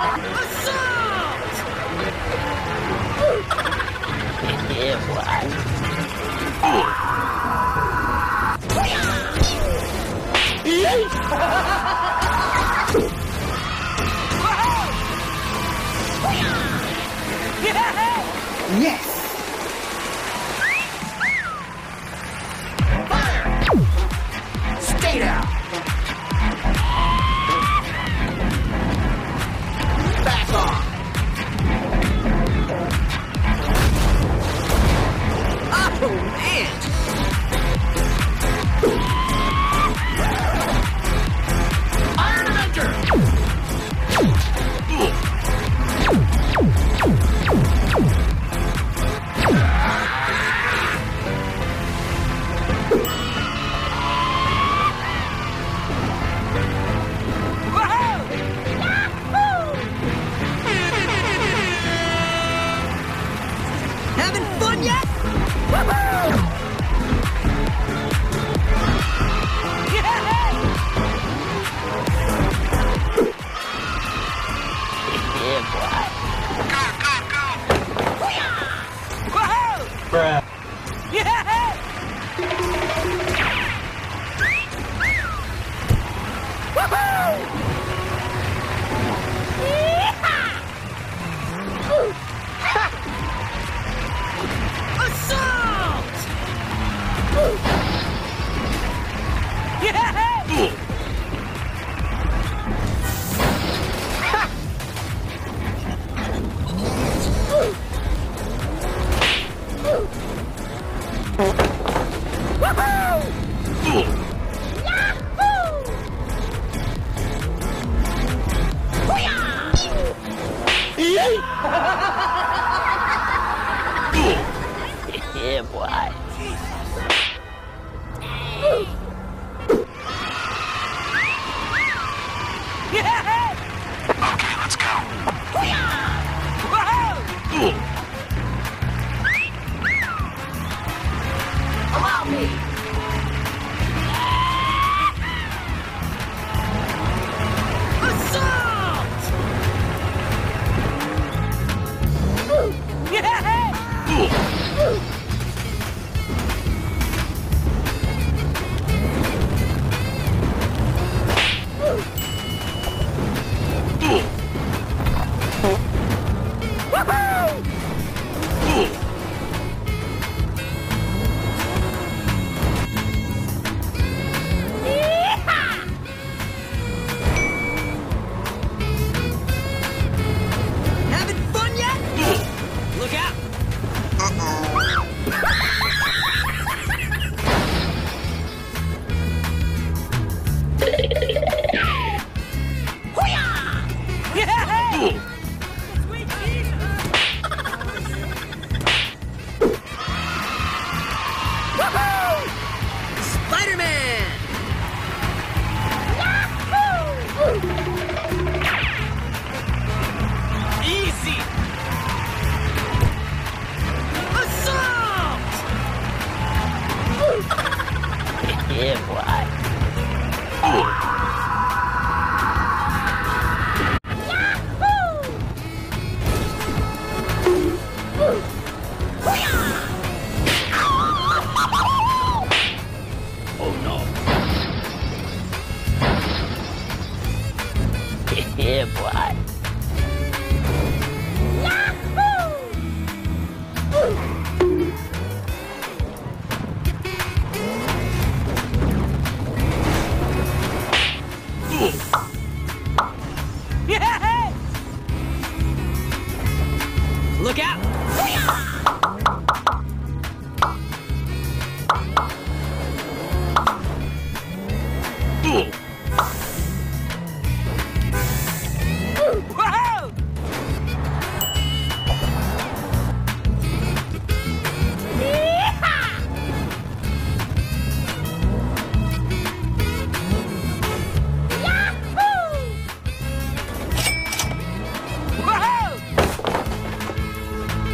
Assault! Yeah, boy. Yes! Fire! Stay down! Back off! Oh, man! Iron Avenger! Having fun yet? Woohoo! Yeah, boy. Woohoo! Bruh. Assault! Yeah, boy. Okay, let's go. Allow me. Assault! Having fun yet? Look out! Spider-Man! Easy! Assault! Yeah, boy. Oh no. Yeah, boy. Look out! Woohoo! Woohoo!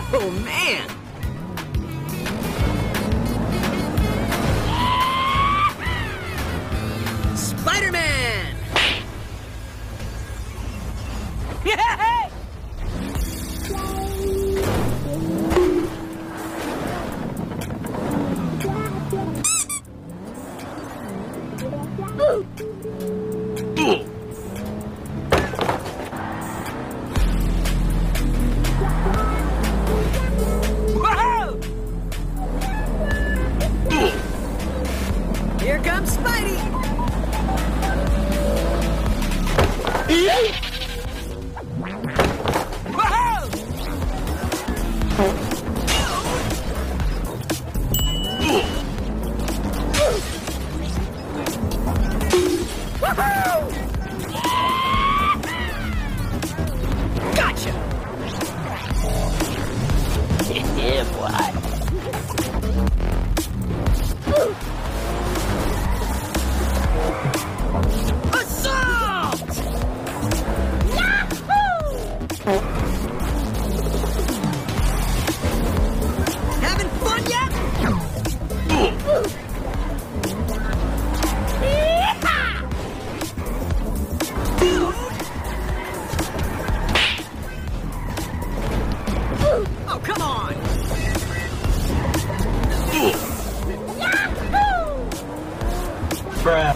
Oh, man! Spider-Man! Yeah! Whoa! Here comes Spidey! Gotcha! Yeah, boy. Assault! Having fun yet? Oh, come on! Bruh.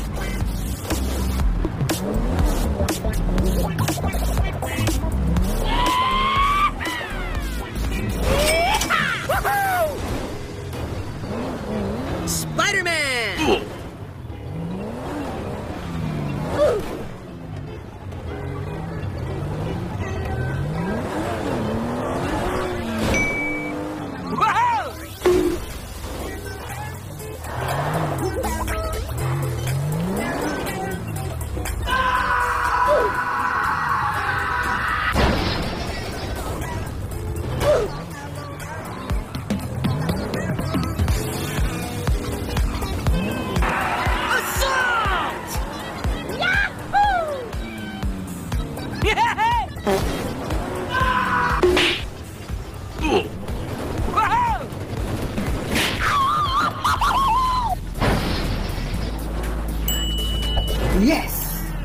Spider-Man! Assault! Yeah! Whoa! Yes!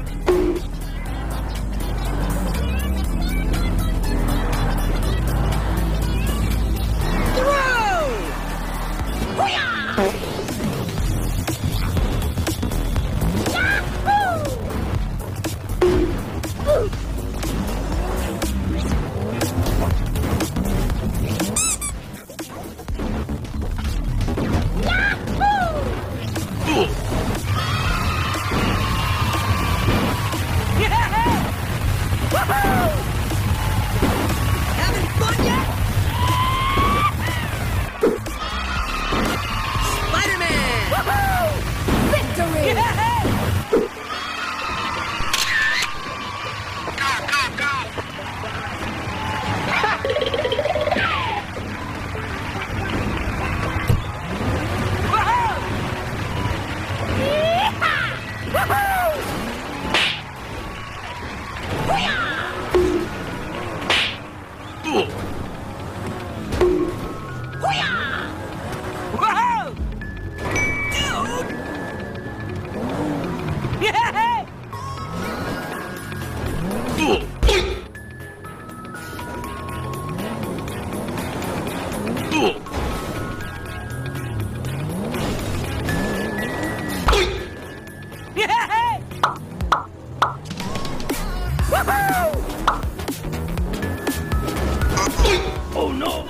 Having fun yet? Spider-Man! Victory! Whoa! Dude! Yeah! Yeah! Woohoo! Oh no!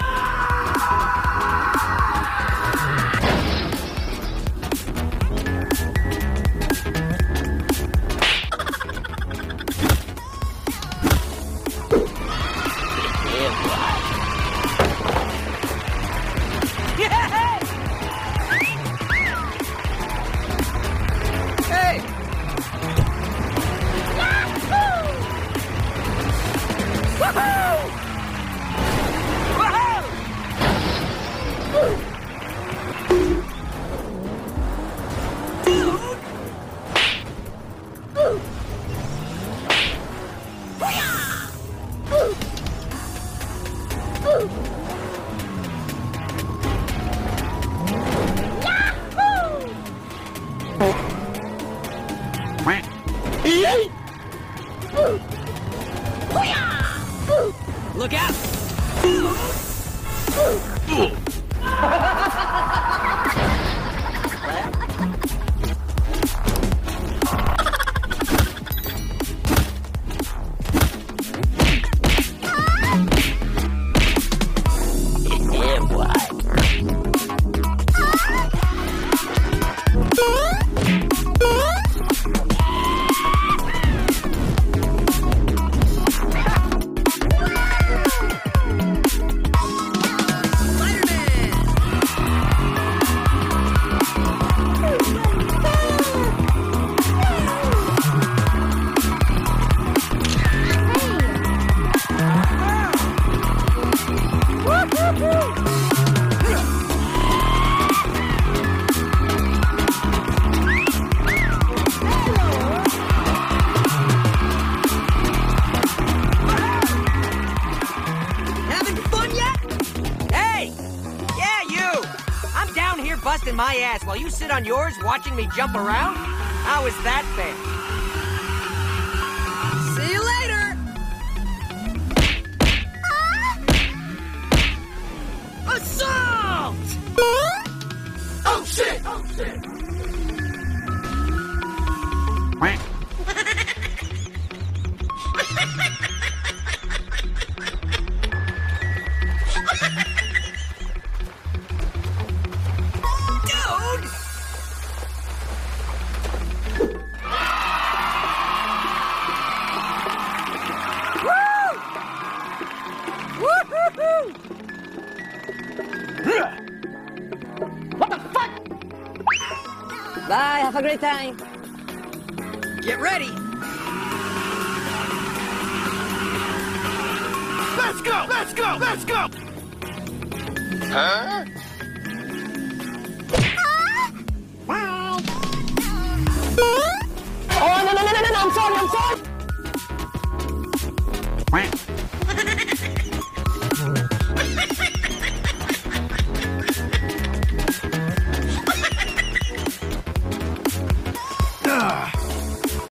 Yeah, boy. Yeah! Hey! Woohoo! Woohoo! Yeah, boy. Having fun yet? Hey! Yeah, you! I'm down here busting my ass while you sit on yours watching me jump around? How is that fair? See you later! Assault! Oh, shit! Oh, shit! Dude! Woo! Woo-hoo-hoo! What the fuck? Bye, have a great time. Get ready! Let's go! Let's go! Let's go! Huh? Oh, no, I'm sorry. Quack.